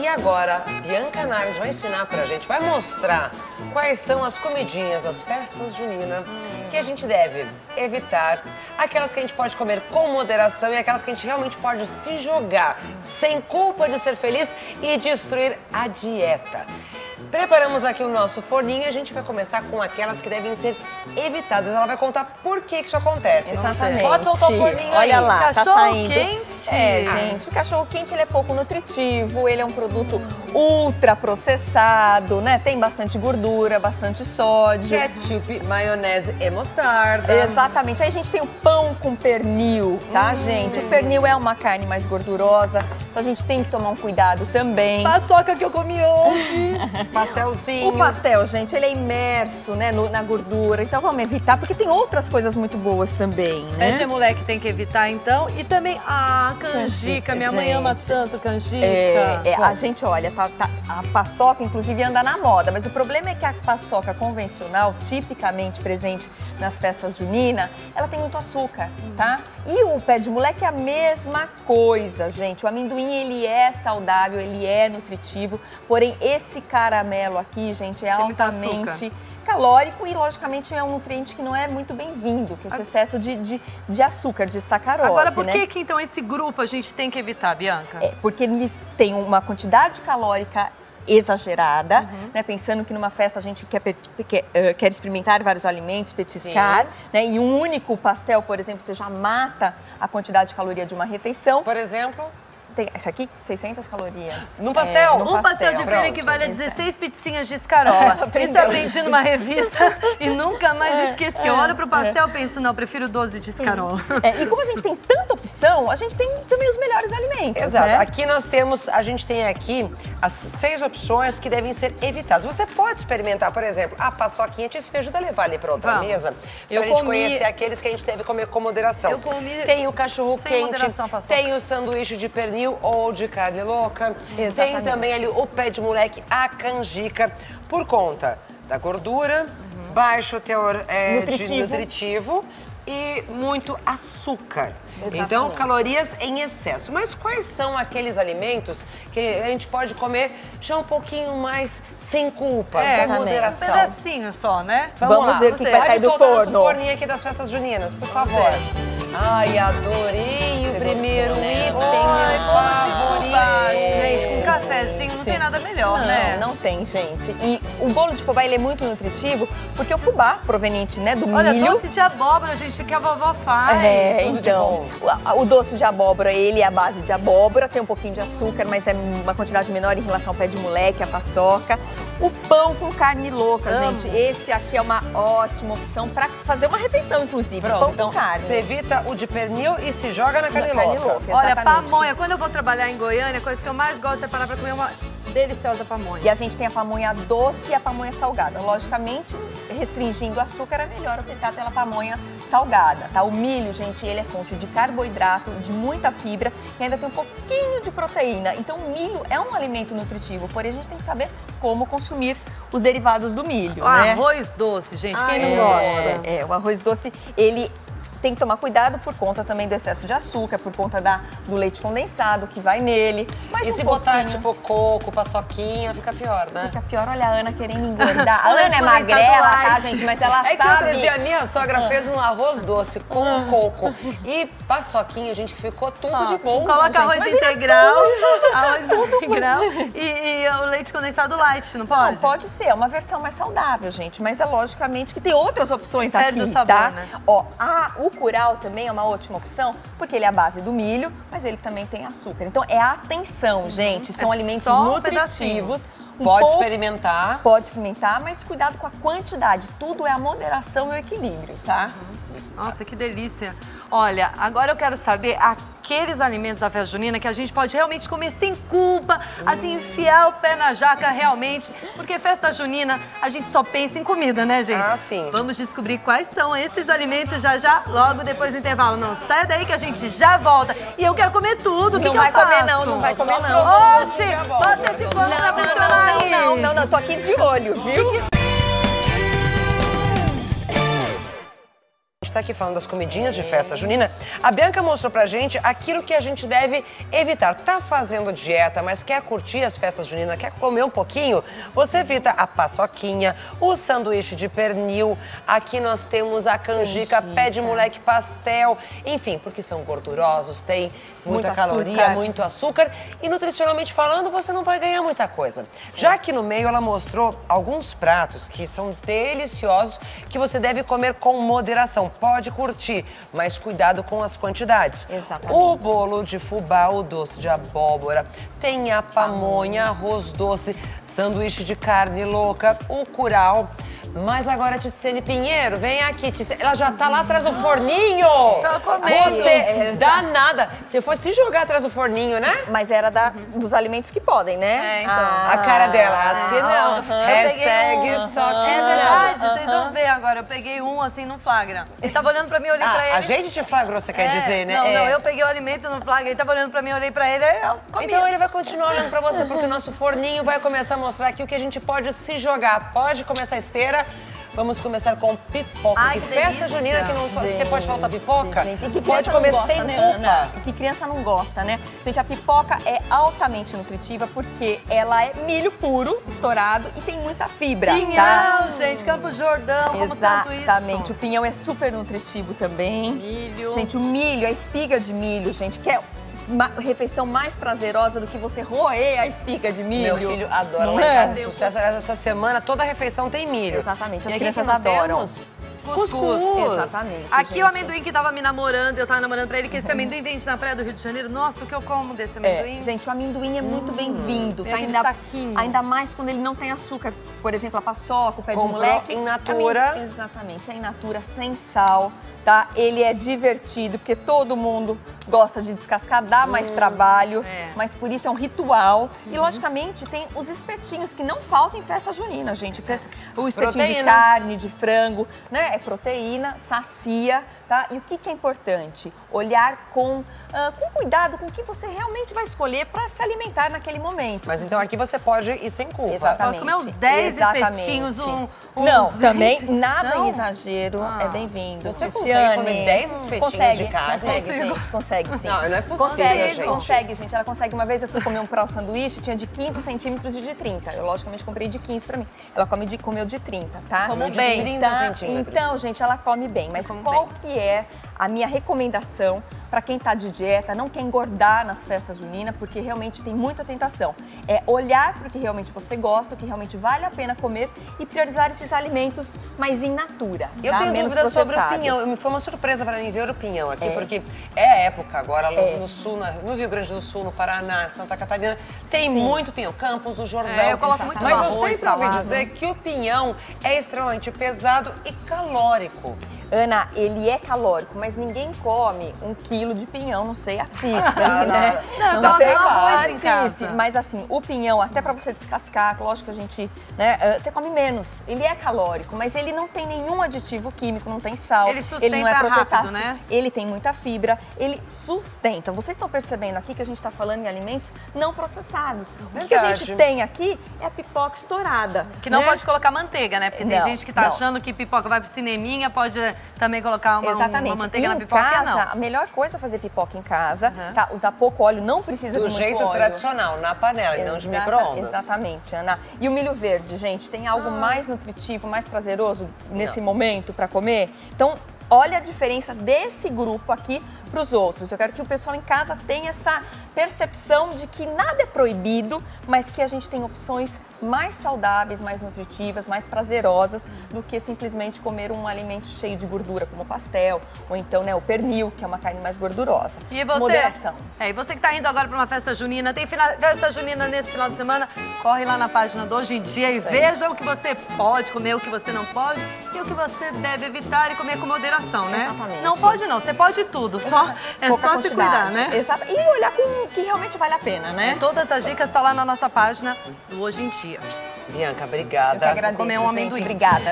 E agora, Bianca Naves vai ensinar pra gente, vai mostrar quais são as comidinhas das festas juninas que a gente deve evitar, aquelas que a gente pode comer com moderação e aquelas que a gente realmente pode se jogar sem culpa de ser feliz e destruir a dieta. Preparamos aqui o nosso forninho e a gente vai começar com aquelas que devem ser evitadas. Ela vai contar por que isso acontece. Exatamente. Pode soltar o forninho. Olha aí. lá, Cachorro tá saindo. quente. É, gente, o cachorro quente ele é pouco nutritivo, ele é um produto ultra processado, né? Tem bastante gordura, bastante sódio. Ketchup, maionese e mostarda. Exatamente. Aí a gente tem o pão com pernil, tá, gente? O pernil é uma carne mais gordurosa, então a gente tem que tomar um cuidado também. Paçoca que eu comi hoje. Pastelzinho. O pastel, gente, ele é imerso, né, na gordura, então vamos evitar, porque tem outras coisas muito boas também, né? Pede moleque tem que evitar, então. E também a canjica. Minha mãe ama tanto canjica. A gente, olha, a paçoca, inclusive, anda na moda, mas o problema é que a paçoca convencional, tipicamente presente nas festas juninas, ela tem muito açúcar, tá? E o pé de moleque é a mesma coisa, gente. O amendoim, ele é saudável, ele é nutritivo, porém, esse caramelo aqui, gente, é altamente calórico e, logicamente, é um nutriente que não é muito bem-vindo, que é esse excesso de açúcar, de sacarose. Agora, por que então esse grupo a gente tem que evitar, Bianca? Porque eles têm uma quantidade calórica exagerada, né? Pensando que numa festa a gente quer experimentar vários alimentos, petiscar, né? E um único pastel, por exemplo, você já mata a quantidade de caloria de uma refeição. Por exemplo? Tem essa aqui, 600 calorias. Num pastel? Um pastel de feira equivale a 16 pizzinhas de escarola. Isso eu aprendi numa revista e nunca mais esqueci. Eu olho pro pastel e penso, não, prefiro 12 de escarola. E como a gente tem tanta opção, a gente tem também os melhores alimentos, Exato. né? Aqui a gente tem aqui as 6 opções que devem ser evitadas. Você pode experimentar, por exemplo, a paçoquinha. Isso me ajuda a levar ali pra outra mesa, pra gente conhecer aqueles que a gente deve comer com moderação. Eu comi tem o cachorro sem quente, moderação, paçoca. tem o sanduíche de pernil ou de carne louca. Exatamente. Tem também ali o pé de moleque, a canjica, por conta da gordura, baixo teor de nutritivo e muito açúcar. Então, calorias em excesso. Mas quais são aqueles alimentos que a gente pode comer já um pouquinho mais sem culpa, com moderação? Um pedacinho só, né? Vamos ver o que vai sair do forno. Pode soltar nosso forninho aqui das festas juninas, por favor. Ai, adorei o primeiro item. Ai, bolo de fubá, gente, com cafezinho, não tem nada melhor, né? Não tem, gente. E o bolo de fubá, ele é muito nutritivo, porque o fubá, proveniente, né, do Olha, milho... doce de abóbora, gente, que a vovó faz. Então, o doce de abóbora, ele é a base de abóbora, tem um pouquinho de açúcar, mas é uma quantidade menor em relação ao pé de moleque, a paçoca. O pão com carne louca, gente, esse aqui é uma ótima opção para fazer uma refeição, inclusive. Pronto, pão então com carne. você evita o de pernil e se joga na carne louca. Olha, Exatamente. pamonha, quando eu vou trabalhar em Goiânia, a coisa que eu mais gosto é parar pra comer uma deliciosa pamonha. E a gente tem a pamonha doce e a pamonha salgada. Logicamente, restringindo o açúcar, é melhor optar pela pamonha salgada, tá? O milho, gente, ele é fonte de carboidrato, de muita fibra e ainda tem um pouquinho de proteína. Então, o milho é um alimento nutritivo, porém a gente tem que saber como consumir os derivados do milho, né? Arroz doce, gente, quem não gosta? O arroz doce, ele tem que tomar cuidado por conta também do excesso de açúcar, por conta do leite condensado que vai nele. Mas E se botar, tipo, coco, paçoquinha, fica pior, né? Fica pior, olha a Ana querendo engordar. A O leite Ana é condensado magrela, tá, light. gente? Mas ela É que sabe... outro dia a minha sogra fez um arroz doce com coco e paçoquinha, gente, que ficou tudo de bom. Coloca gente. arroz Imagina integral, e o leite condensado light, não pode? Não, pode ser, é uma versão mais saudável, gente, mas é logicamente que tem outras opções Perde aqui, o sabor, tá? né? Ó, o curau também é uma ótima opção, porque ele é a base do milho, mas ele também tem açúcar. Então, atenção, gente, são alimentos só um nutritivos. Pode experimentar. Pode experimentar, mas cuidado com a quantidade. Tudo é a moderação e o equilíbrio, tá? Nossa, que delícia. Olha, agora eu quero saber aqueles alimentos da festa junina que a gente pode realmente comer sem culpa, assim, enfiar o pé na jaca realmente, porque festa junina a gente só pensa em comida, né, gente? Ah, sim. Vamos descobrir quais são esses alimentos já, logo depois do intervalo. Não sai daí que a gente já volta. E eu quero comer tudo. O que Não que vai eu faço? comer não, não vai comer não. Oxi, bota esse pano pra funcionar aí. Não, tô aqui de olho, viu? tá aqui falando das comidinhas de festa junina. A Bianca mostrou pra gente aquilo que a gente deve evitar. Tá fazendo dieta, mas quer curtir as festas juninas, quer comer um pouquinho? Você evita a paçoquinha, o sanduíche de pernil. Aqui nós temos a canjica, pé de moleque, pastel. Enfim, porque são gordurosos, tem muita caloria, muito açúcar. E nutricionalmente falando, você não vai ganhar muita coisa. Já aqui no meio, ela mostrou alguns pratos que são deliciosos, que você deve comer com moderação. Pode curtir, mas cuidado com as quantidades. Exatamente. O bolo de fubá, o doce de abóbora, tem a pamonha, arroz doce, sanduíche de carne louca, o curau. Mas agora, Ticiane Pinheiro, vem aqui, Ticiane. Ela já tá lá atrás do forninho. Tô comendo. Você, danada. Você foi se jogar atrás do forninho, né? Mas era dos alimentos que podem, né? Então. A cara dela, acho que não. Hashtag só que É não. verdade, vocês vão ver agora. Eu peguei um assim no flagra. Ele tava olhando pra mim, eu olhei pra ele. A gente te flagrou, você quer dizer, né? Não, eu peguei o alimento no flagra, ele tava olhando pra mim, eu olhei pra ele, eu comi. Então ele vai continuar olhando pra você, porque o nosso forninho vai começar a mostrar aqui o que a gente pode se jogar. Pode começar a esteira. Vamos começar com pipoca. Ai, que que festa delícia. junina que não que pode faltar pipoca? Gente, e que pode criança comer não gosta, sem né, culpa. Ana? E que criança não gosta, né? Gente, a pipoca é altamente nutritiva porque ela é milho puro, estourado e tem muita fibra, Pinhão, tá? gente, Campos Jordão, como tanto isso. Exatamente. O pinhão é super nutritivo também. Milho. Gente, o milho, a espiga de milho, gente, que é uma refeição mais prazerosa do que você roer a espiga de milho. Meu filho adora. Não Lá em é? casa, sucesso. Aliás, essa semana toda a refeição tem milho. Exatamente, E as aqui crianças que nós adoram. temos? Cuscuz. Exatamente. Aqui gente. o amendoim que tava me namorando, eu tava namorando pra ele, que esse amendoim vende na praia do Rio de Janeiro. Nossa, o que eu como desse amendoim? Gente, o amendoim é muito bem-vindo, Tem tá? aquele saquinho. Ainda mais quando ele não tem açúcar. Por exemplo, a paçoca, o pé de Comprou moleque. in natura. Exatamente, é in natura, sem sal, tá? Ele é divertido, porque todo mundo gosta de descascar, dá mais trabalho, mas por isso é um ritual. E, logicamente, tem os espetinhos, que não faltam em festa junina, gente. O espetinho de Proteína. carne, de frango, né? É proteína, sacia, tá? E o que é importante? Olhar com cuidado com o que você realmente vai escolher para se alimentar naquele momento. Mas então aqui você pode ir sem culpa. Exatamente. Posso comer uns 10 Exatamente. espetinhos, Não, uns também 20? nada Não? em exagero é bem-vindo. Você Ticiane, consegue comer 10 espetinhos de carne? Consegue, gente, consegue sim. Não, não é possível, consegue, gente. Consegue, gente. Ela consegue. Uma vez eu fui comer um prau sanduíche, tinha de 15 centímetros e de 30. Eu, logicamente, comprei de 15 pra mim. Ela comeu de 30, tá? Como de bem. 30 Tá? centímetros. Então, gente, ela come bem. Mas como qual bem. que é a minha recomendação para quem tá de dieta, não quer engordar nas festas juninas, porque realmente tem muita tentação? É olhar para o que realmente você gosta, o que realmente vale a pena comer e priorizar esses alimentos mais in natura, Eu tá? tenho Menos dúvida sobre o processados. pinhão. Foi uma surpresa para mim ver o pinhão aqui, porque é a época agora no sul, no Rio Grande do Sul, no Paraná, Santa Catarina, tem muito pinhão. Campos do Jordão. É, eu coloco muito Mas no eu arroz, sempre ouvi salada. dizer que o pinhão é extremamente pesado e calórico. Ana, ele é calórico, mas ninguém come 1 quilo de pinhão, não sei a Tice, Não, né? não, Não sei coloca no arroz a em Tice, casa. mas assim, o pinhão, até pra você descascar, lógico que a gente, né, você come menos. Ele é calórico, mas ele não tem nenhum aditivo químico, não tem sal. Ele sustenta ele não é processado, rápido, né? Ele tem muita fibra, ele sustenta. Vocês estão percebendo aqui que a gente tá falando em alimentos não processados. O que a gente Verdade. tem aqui é a pipoca estourada. Que não né? pode colocar manteiga, né? Porque tem Não, gente que tá não. achando que pipoca vai pro cineminha, pode também colocar uma Exatamente. manteiga E na em pipoca, casa, não. a melhor coisa é fazer pipoca em casa, tá? Usar pouco óleo, não precisa Do de muito jeito óleo. tradicional, na panela e não de micro-ondas. Exatamente, Ana. E o milho verde, gente, tem algo mais nutritivo, mais prazeroso nesse momento para comer? Então, olha a diferença desse grupo aqui para os outros. Eu quero que o pessoal em casa tenha essa percepção de que nada é proibido, mas que a gente tem opções mais saudáveis, mais nutritivas, mais prazerosas do que simplesmente comer um alimento cheio de gordura, como o pastel, ou então, né, o pernil, que é uma carne mais gordurosa. E você? Moderação. E você que tá indo agora para uma festa junina, tem festa junina nesse final de semana, corre lá na página do Hoje em Dia e veja o que você pode comer, o que você não pode e o que você deve evitar e comer com moderação, né? Exatamente. Não pode não, você pode tudo, é Pouca só se cuidar, quantidade. né? Exato. E olhar com o que realmente vale a pena, né? Todas as dicas estão lá na nossa página do Hoje em Dia. Bianca, Eu obrigada. que agradeço, comer um gente. amendoim. Obrigada.